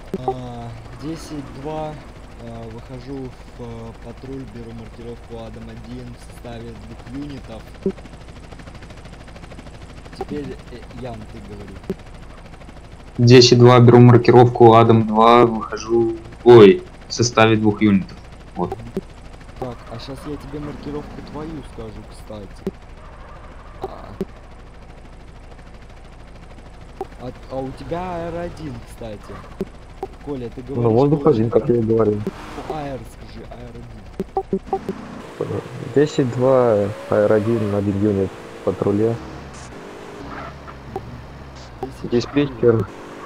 10-2. Выхожу в патруль, беру маркировку Адам-1 в составе 2 юнитов. Теперь Ян, ты говори. 10-2, беру маркировку Адам-2, выхожу... Ой, в составе 2 юнитов. Вот. Так, а сейчас я тебе маркировку твою скажу, кстати. А у тебя AR-1, кстати. Коля, ты говоришь... Ну, воздух один, как я и говорил. AR скажи, AR-1. 10-2, AR-1, 1 юнит в патруле. Диспетчер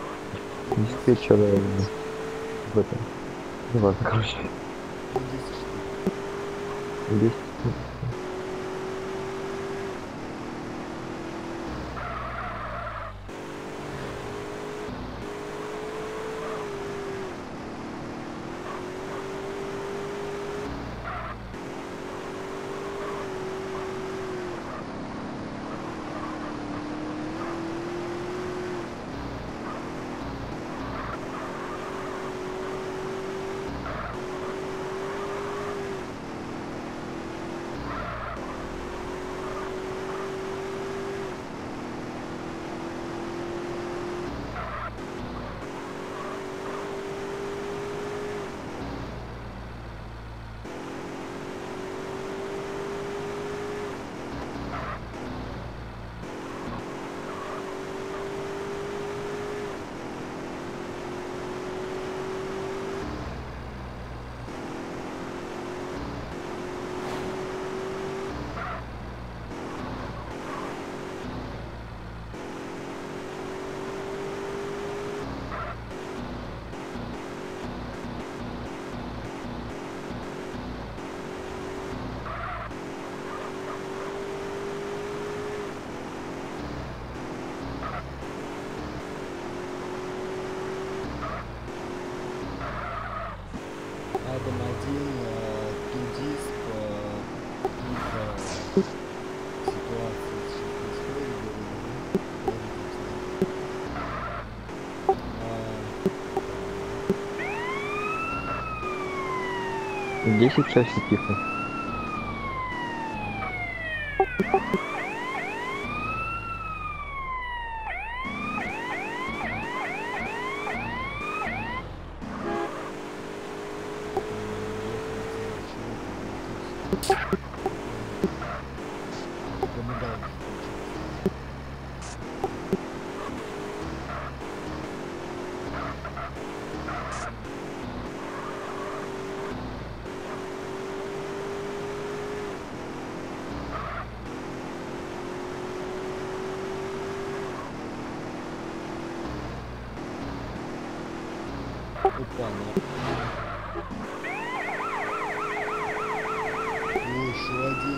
в этом. Не важно, короче. 10. Адам-1, тудиск, какие-то ситуации сейчас происходит. 10 часов тихо. Опа, ой, еще один.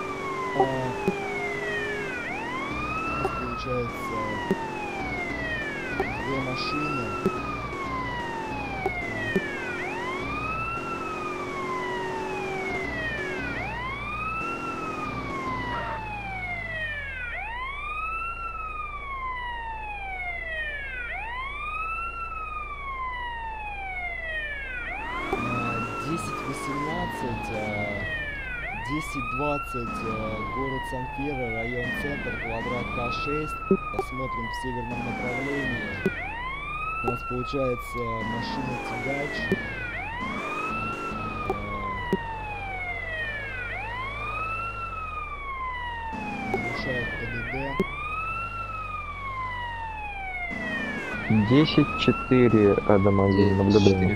Получается, 2 машины. 10-20, город Санфира, район центр, квадрат К6. Посмотрим в северном направлении. У нас получается машина тягач. Нарушает ПДД. 10-4, Адам-1, наблюдаем.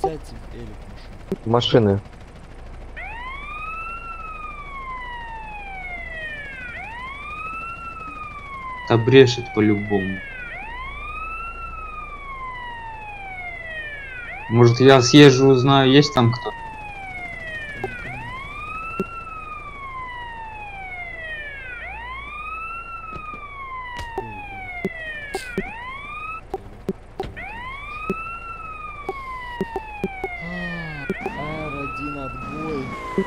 Сядьте в элик машину. Машины. Да брешет по-любому. Может я съезжу, узнаю, есть там кто? Там никого нет. R1 отбой.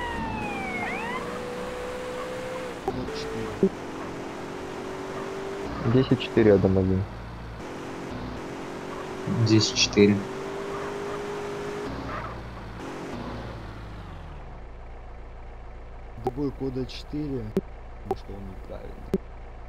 Код 4. 10-4, Адам 1. 10-4. Отбой кода 4. Ну что он неправильно.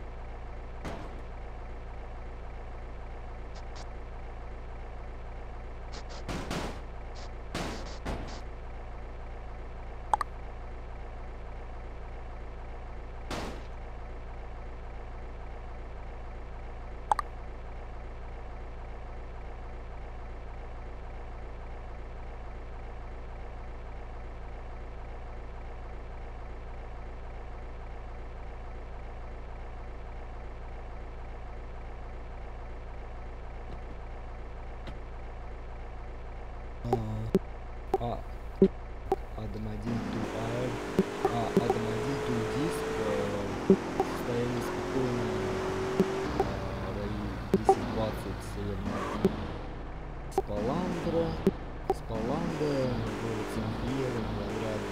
Адам 1 to AR. Адам 1 to диск. Состояние спокойное. Район 10-20 северного. Спаландра. Спаланда. Город Сан-Пьеро. Квадрат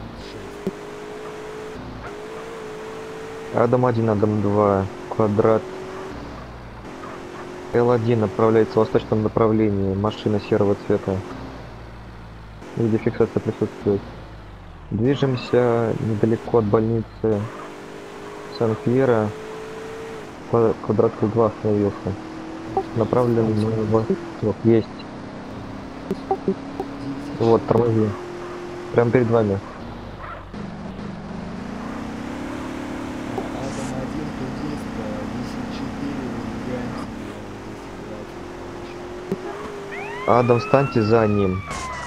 Z6. Адам 1, Адам 2. Квадрат. Л1 направляется в восточном направлении. Машина серого цвета. Видеофиксация присутствует. Движемся недалеко от больницы Сан-Пьеро. Квадрат Л2 остановился. Направлен на восток. Есть. Вот, тормози. Прямо перед вами. Адам 1 to диск. 10-4. Выдвигаемся. Адам, встаньте за ним.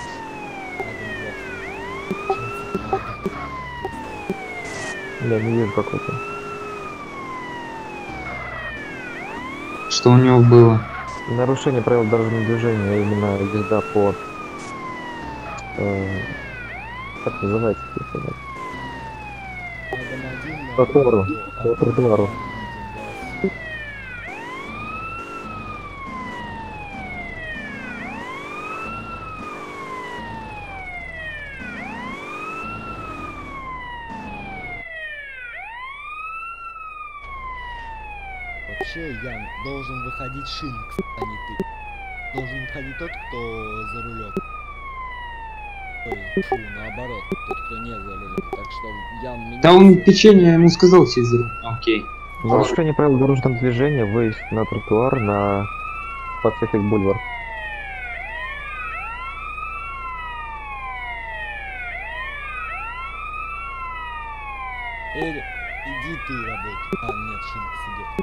Я не вижу какой-то. Что у него было? Нарушение правил дорожного движения, а именно езда по... как называется? Адам 1 Тротуару. По тротуару. Вообще, Ян, должен выходить Шинкс, а не ты. Должен выходить тот, кто за рулем. Ой, фу, наоборот, тот, кто не за рулем. Так что, Ян, меня... Да он печенье ему сказал сесть за руль. Окей. Нарушение правил дорожного движения, выезд на тротуар на Пацифик Бульвар. Эль, иди ты работай. А, нет, Шинкс идет.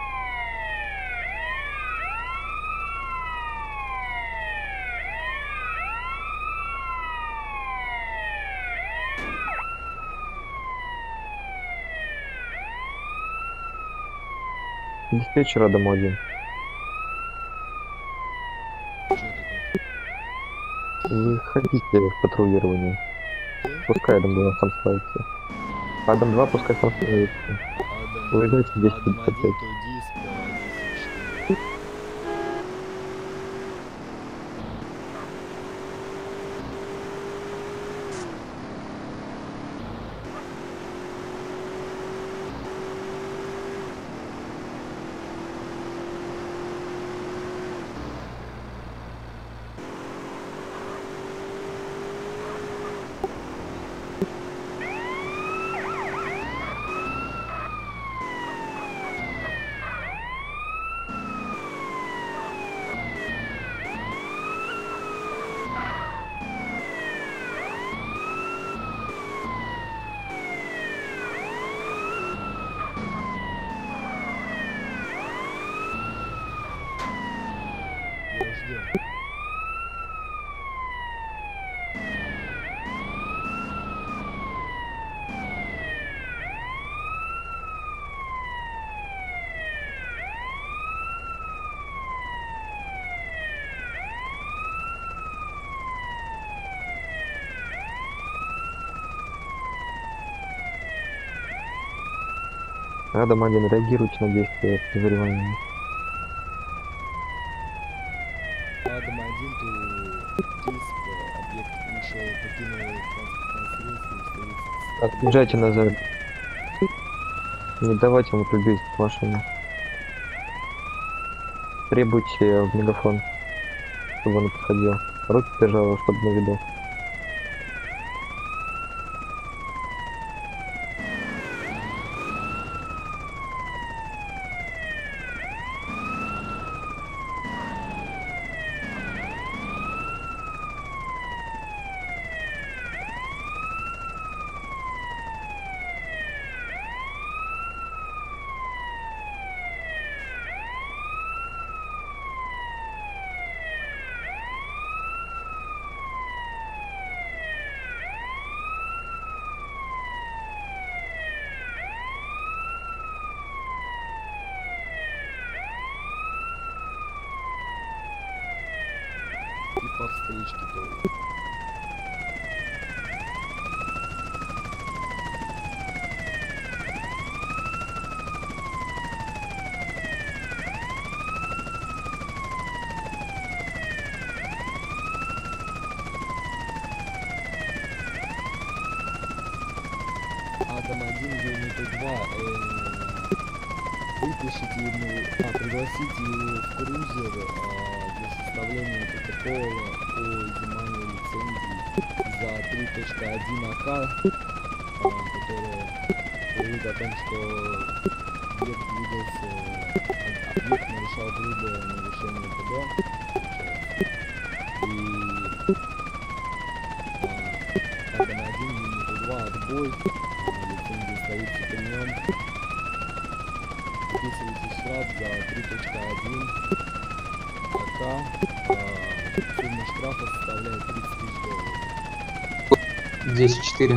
Диспетчер Адам 1. Что такое? Выходите в патрулирование. Пускай Адам 2 сам справится. Адам 2 пускай сам справится. Адам, Выезжайте 10-55. Адам 1 то диск, 10-4. Я ждем. Адам-1, реагируйте на действия подозреваемого. Адам-1, то диск, объект вышел, покинул транспортное средство и стоит... Отъезжайте назад. Не давайте ему приблизиться к машине. Требуйте в мегафон, чтобы он подходил. Руки держал, чтобы на виду. И по встречке тоже. Адам-1, Юниту 2, выпишите ему, пригласите его в крузер для составления протокола о изымании лицензии за 3.1 АК, которая говорит о том, что объект двигался, объект нарушал грубое нарушение ПД, и Адам-1, Юниту 2, отбой, лицензия остается при нем. Записывайте штраф за 3.1 АК. Сумма штрафа составляет 30 000 долларов. 10-4.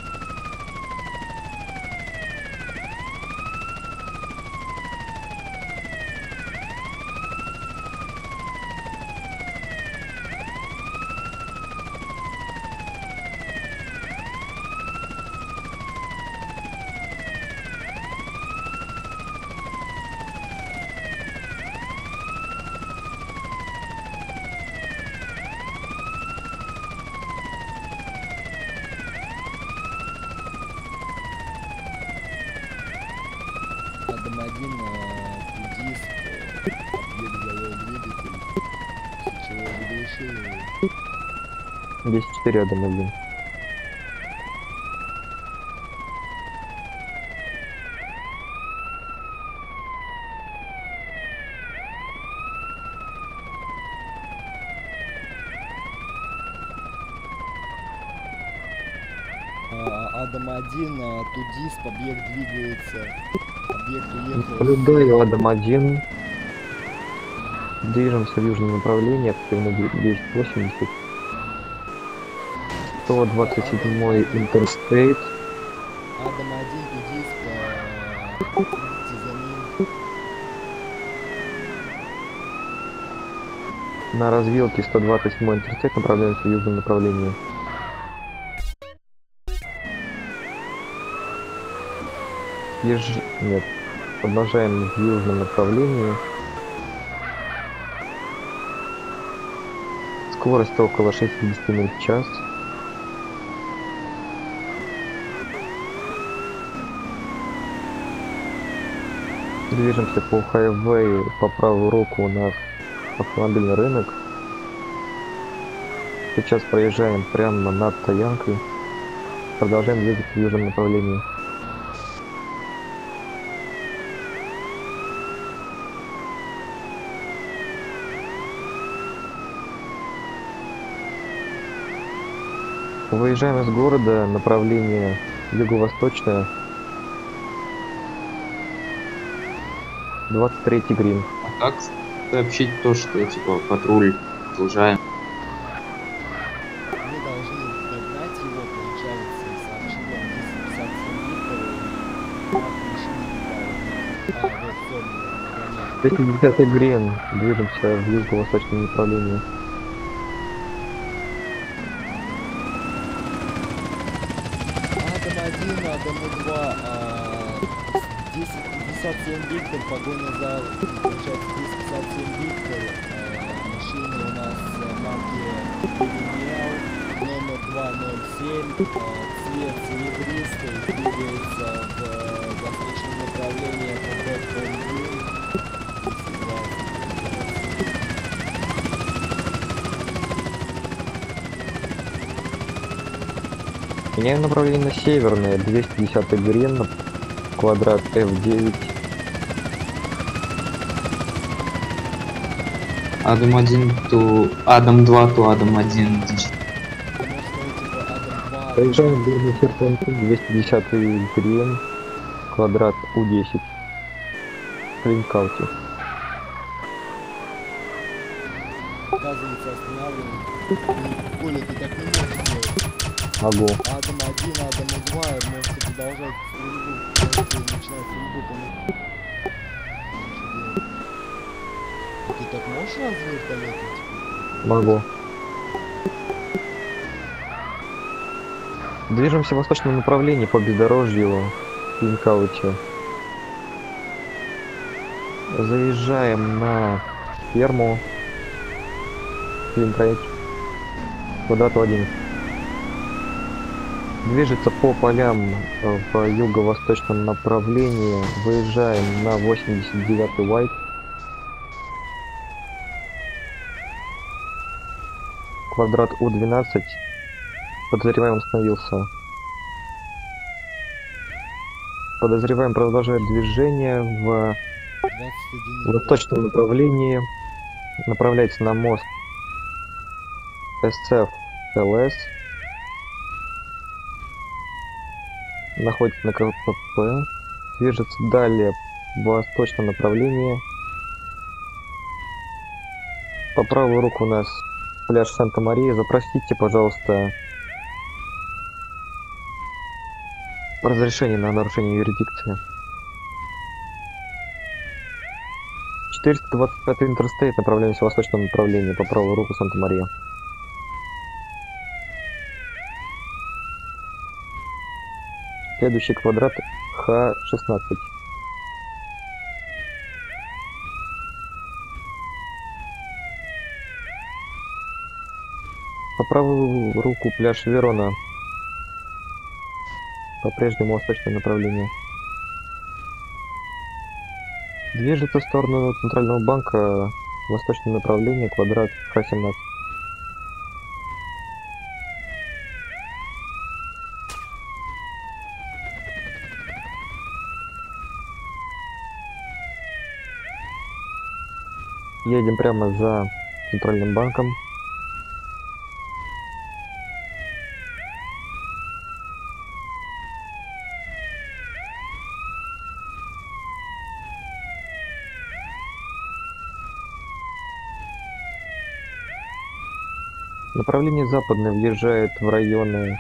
Адам-1, диск, объект завел двигатель, после чего заглушил его. 10-4, Адам-1. Адам-1, Тудисп, объект двигается, объект уехал. Наблюдаю, Адам-1. Движемся в южном направлении, активно 1080. 127-й Интерстейт. Адам-1, Тудисп, идите за ним. На развилке 127-й Интерстейт направляемся в южном направлении. Нет. Продолжаем в южном направлении. Скорость около 60 миль в час. Движемся по хайвею, по правую руку у нас автомобильный рынок. Сейчас проезжаем прямо над стоянкой. Продолжаем двигаться в южном направлении. Выезжаем из города, направление юго-восточное. 23-й грин. А как сообщить то, что типа патруль продолжаем? Мы должны догнать его, получается, и сообщить вам 10-50 литров. Вот, все, 50-й грин. Движемся в юго-восточном направлении. Адам-1, Адам-2, 10 Гонозал, получается, 257 Виктор. Машина у нас марки Пиренеал, номер 207, цвет серебристый, двигается в восточном направлении по Бэкбоун-Грин. Меняем направление на северное, 210 Грин, квадрат F9. Адам 1, то Адам 2, то Адам 1. Проезжаем верный серпантин, 210 Грин, квадрат У10. Клинкаути. Оказывается, останавливаем. Коля, ты так не можешь делать. Могу. Адам 1, Адам 2, можете продолжать стрельбу. Можете начинать стрельбу по нему. Ты так можешь разве вертолетить? Могу. Движемся в восточном направлении по бездорожью Клинкаути. Заезжаем на ферму Клинкаути. Квадрату 1. Движется по полям в юго-восточном направлении. Выезжаем на 89-й White. Квадрат У12. Подозреваемый остановился. Подозреваемый продолжает движение в 21. восточном направлении. Направляется на мост СФ ЛС. Находится на КПП. Движется далее в восточном направлении. По правую руку у нас пляж Санта-Мария. Запросите, пожалуйста, разрешение на нарушение юрисдикции. 425 Интерстейт, направляемся в восточном направлении, по правую руку Санта-Мария. Следующий квадрат Х-16. По правую руку пляж Верона. По-прежнему восточное направление. Движется в сторону Центрального банка, восточное направление, квадрат Х-17. Едем прямо за Центральным банком. Направление западное въезжает в районы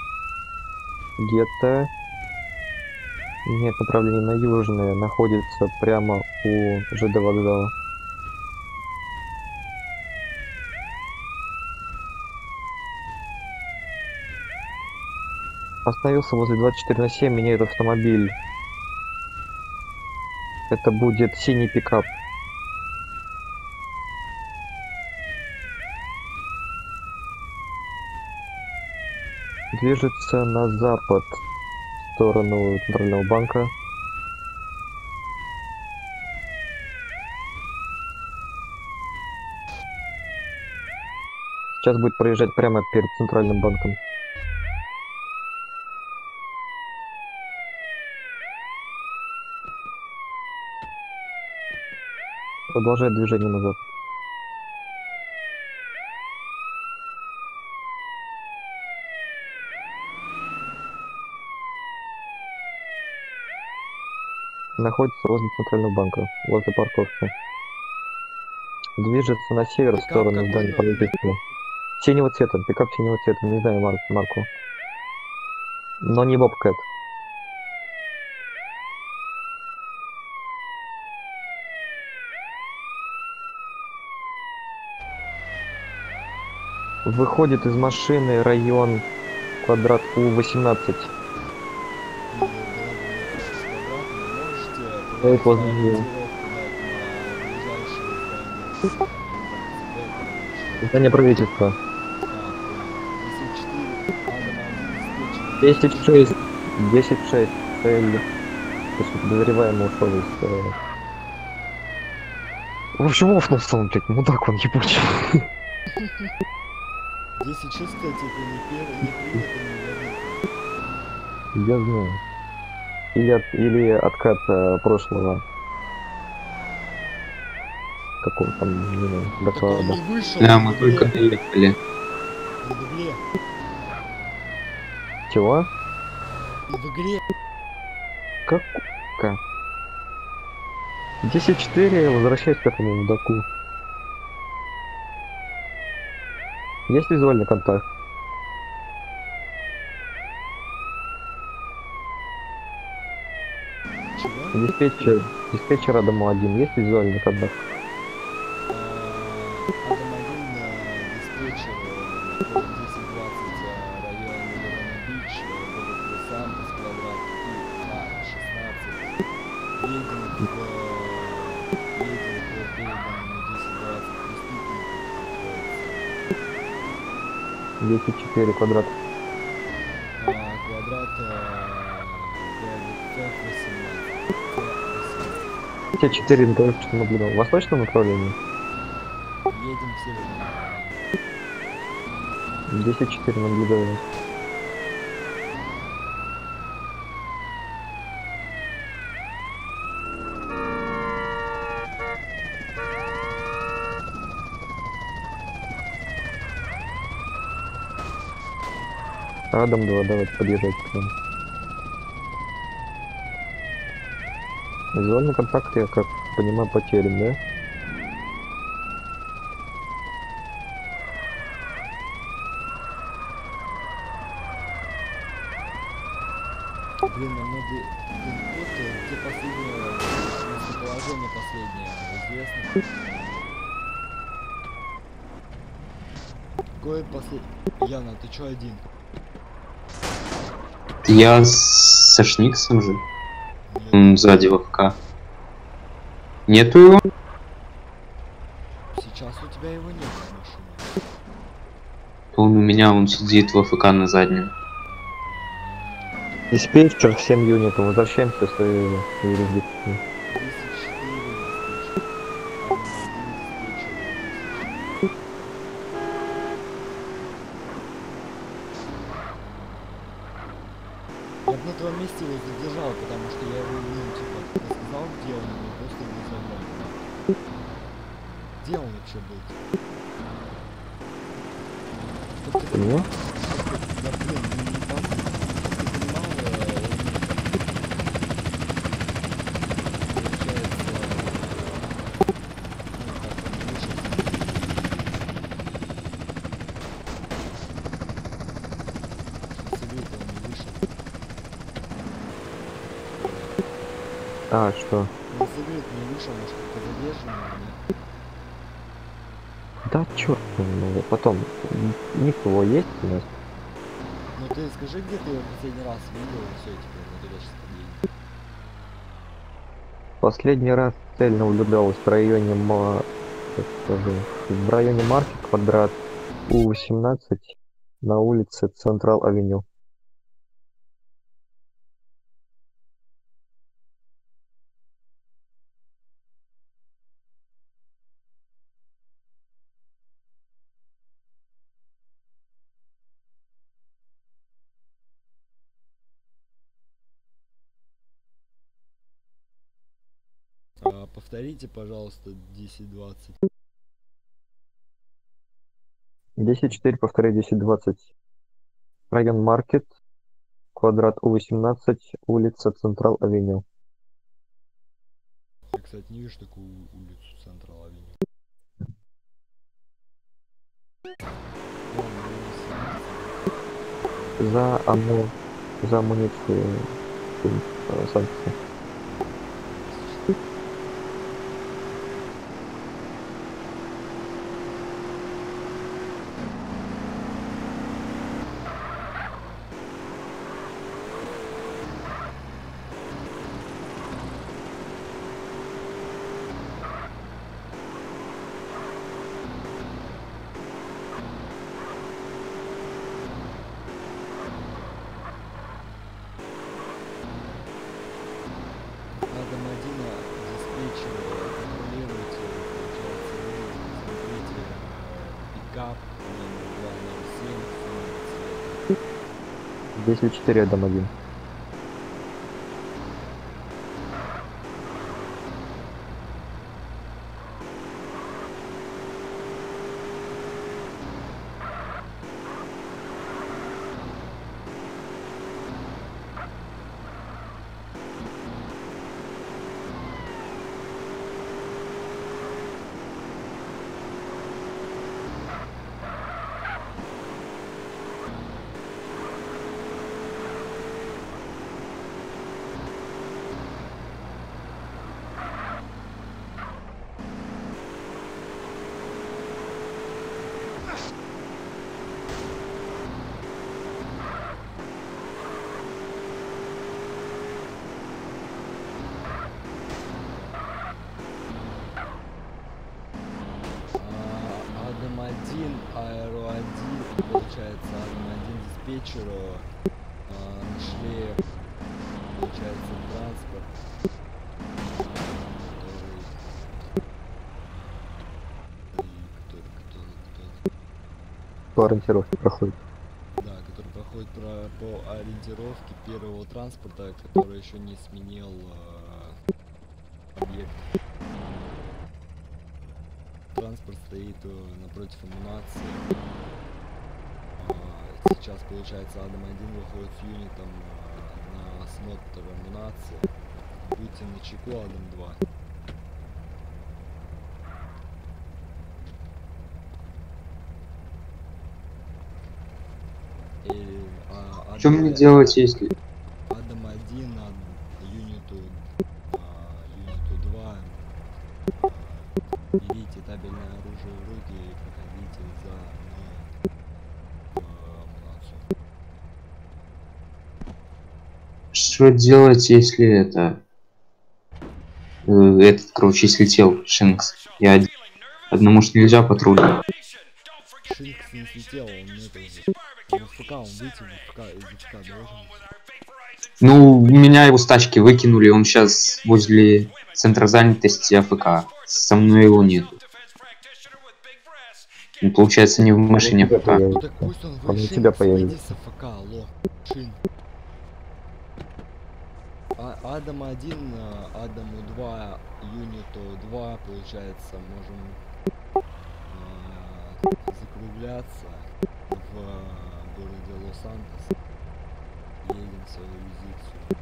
гетто. Нет, направление на южное находится прямо у ЖД вокзала. Остановился возле 24/7, меняет автомобиль. Это будет синий пикап. Движется на запад в сторону Центрального банка. Сейчас будет проезжать прямо перед Центральным банком. Продолжает движение на запад. Находится возле Центрального банка, возле парковки. Движется на север в Пикап сторону какой здания номер? правительства. Синего цвета, пикап синего цвета, не знаю марку. Но не Бобкэт. Выходит из машины район квадрат У-18. Стоит возле нее. Здание правительства. 10-6. 10-6. Цель. То есть подозреваемый ушел из... В общем, офнулся он, блядь, мудак он ебучий. 10-6, кстати, это не первый, не принято, не Я знаю. Или откат прошлого. Какого там, не знаю, Так он доклада. не вышел, Да, на мы только дубле. доехали. На дубле. Чего? В игре. Как? 10-4, возвращайся к этому мудаку. Есть визуальный контакт? Чего? Диспетчер Адаму 1. Есть визуальный контакт? Адам 1, диспетчер, код 1020, район Верона Бич, город Лос-Сантос, квадрат И16. Едем по переданному 1020 преступнику. 10-4 квадрат. Квадрат Т18. 10-4 только что наблюдал. В восточном направлении? Едем в северном. 10-4 наблюдаю. Адам 2, давайте подъезжайте к нам. Визуальный контакт, я как понимаю, потерян, да? Блин, нам надо пин-код, где последнее местоположение последнее известно. Какое последнее? Яна, ты чё один? Я со Шниксом же. Нет, Он сзади в АФК. Нету его? сейчас у тебя его нет в машине. Он у меня, он сидит в АФК на заднем. Диспетчер 7 юнитов, возвращаемся в свою юрисдикцию. 34 диспетчер. Я бы на твоем месте его задержал, потому что я его, ну, типа, рассказал, где он, и просто не забрал. Где он вообще был? Чтоб ты Понял? Да, блин, ну, не так. Ты понимал, он, А, что? ну, сигарет не вышел, может, как-то задержан, или Да черт, ну, потом. Ник его есть у нас? нет? Ну, ты скажи, где ты его последний раз видел, и все, теперь, мы туда сейчас подъедем. Последний раз цель наблюдалась в районе как скажу, в районе марки квадрат У-18 на улице Централ-Авеню. Повторите, пожалуйста, 10-20. 10-4, повторяю, 10-20. Район Маркет, квадрат У-18, улица Централ-Авеню. Я, кстати, не вижу такую улицу Централ Авеню. За амуницию санкции. диспетчеру, контролируйте, получается, вы смотрите пикап номер 207 10-4, Адам 1. Адам 1, Аэро 1, получается, Адам 1 диспетчеру нашли, получается, транспорт, который По ориентировке проходит. да, который проходит по ориентировке первого транспорта, который еще не сменил объект. Транспорт стоит напротив амунации. Сейчас, получается, Адам 1 выходит с юнитом на осмотр амунации. Будьте начеку, Адам 2. Что мне делать, если... Адам 1 юниту 2. Берите табельное оружие в руки и проходите за мной амунацию. Что делать, если это... этот, короче, слетел, Шинкс. Я одному ж нельзя патрулю. Шинкс не слетел, он это уже. В ФК, он выйти из ФК должен. Ну, меня его с тачки выкинули, он сейчас возле центра занятости АФК. Со мной его нет. Ну, получается, не в машине тебя АФК. Ну так пусть он Он у выйдет, тебя выйди появится. с АФК, алло, Шин. Адам 1, Адаму 2, Юниту 2, получается, можем закругляться в городе Лос-Сантос. Едем в свою юрисдикцию.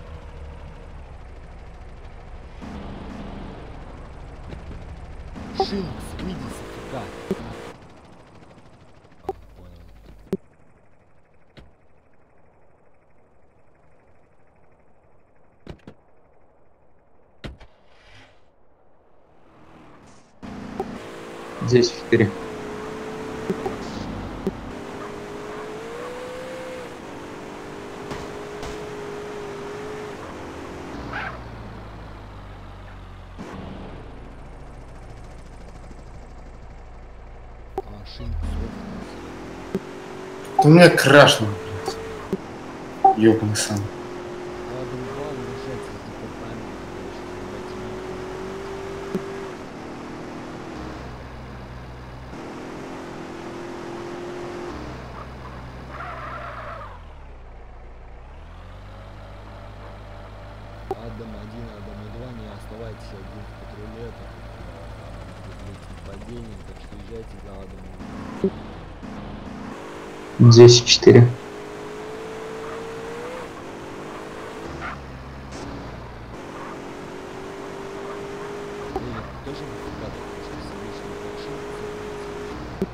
Шинкс, выйди с АФК. Понял. Здесь 4. Шинкс, У меня крашнуло, блядь. Ёбаный сан. Адам 2 нарушается с департаментом, Адам 1, Адам 2, не оставайтесь один в патруле, так как нападение, так что езжайте за Адамом. Здесь 4. Или тоже на ФК, потому что все вышли в машину,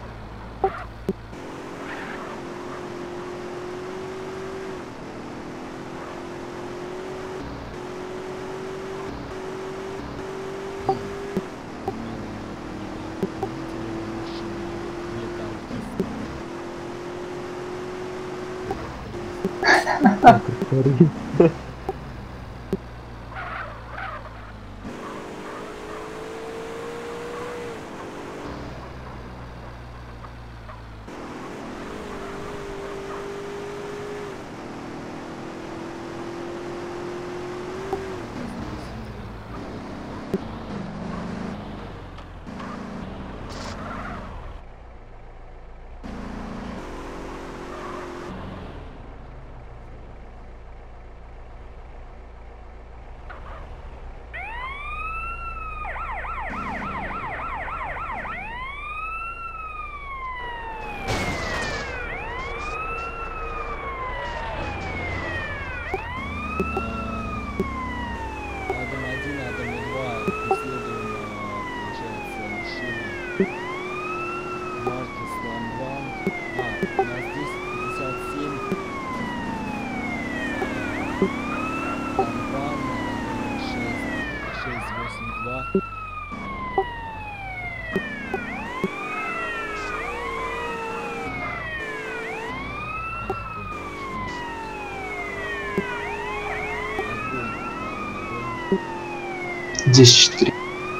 10-4.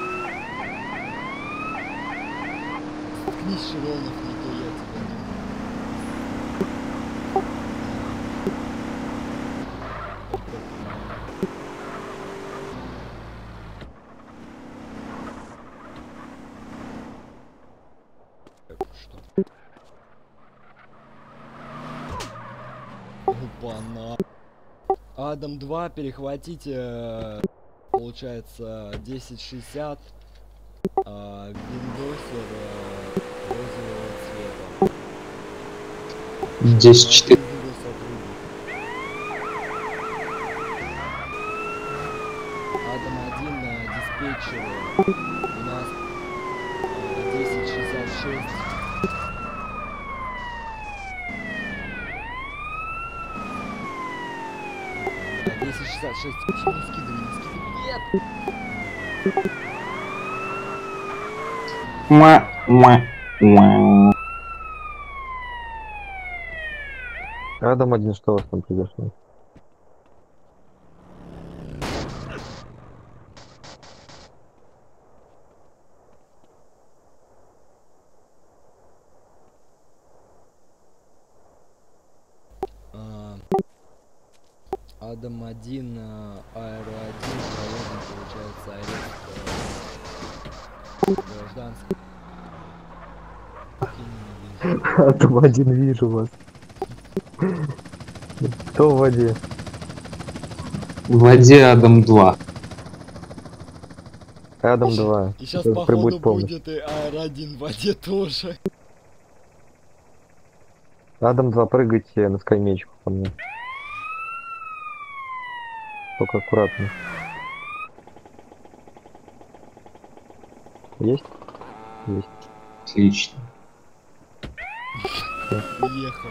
Ткнись, Широнов, не то я тебя не... Что? Опа-на. Адам 2, перехватите, получается, 1060, виндосер розового цвета. 10-4. Виндос отрубит. Адам 1 на диспетчере у нас 1066. Да, 1066. Почему не скидывай, не скидывай? Нет! Муа-муа-муа. Адам 1, что у вас там произошло? Адам 1, Аэро 1, проезжен, получается, арест гражданский. Адам 1, вижу вас. Кто в воде? В воде Адам 2. Адам 2. И сейчас, Сейчас походу, прибудь помощь. будет и Аэро 1 в воде тоже. Адам 2, прыгайте на скамеечку ко мне. Только аккуратно. Есть? Есть. Отлично. Уехал.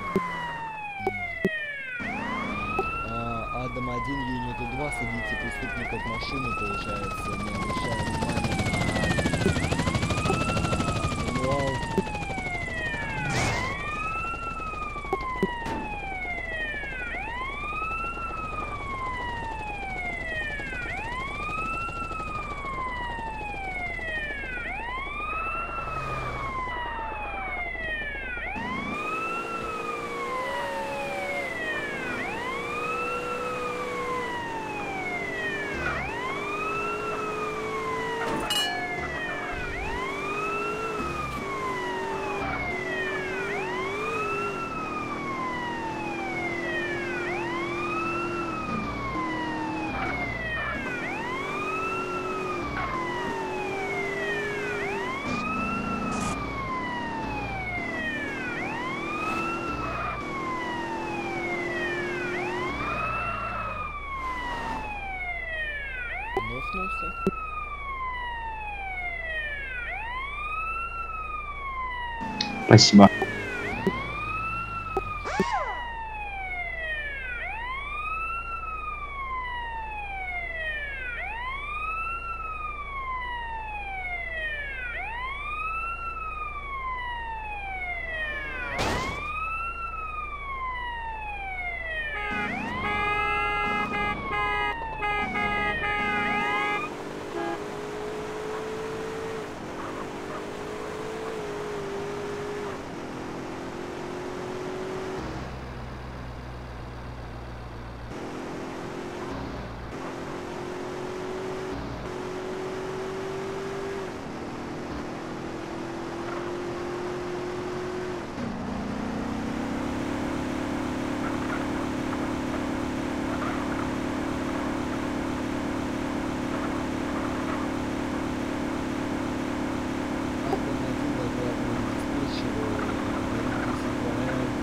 Адам 1, Юниту 2, садите преступника в машину, получается, не обращая внимания на мануал. Нофнулся. Спасибо.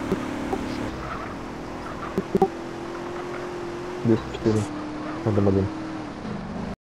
Адам 1.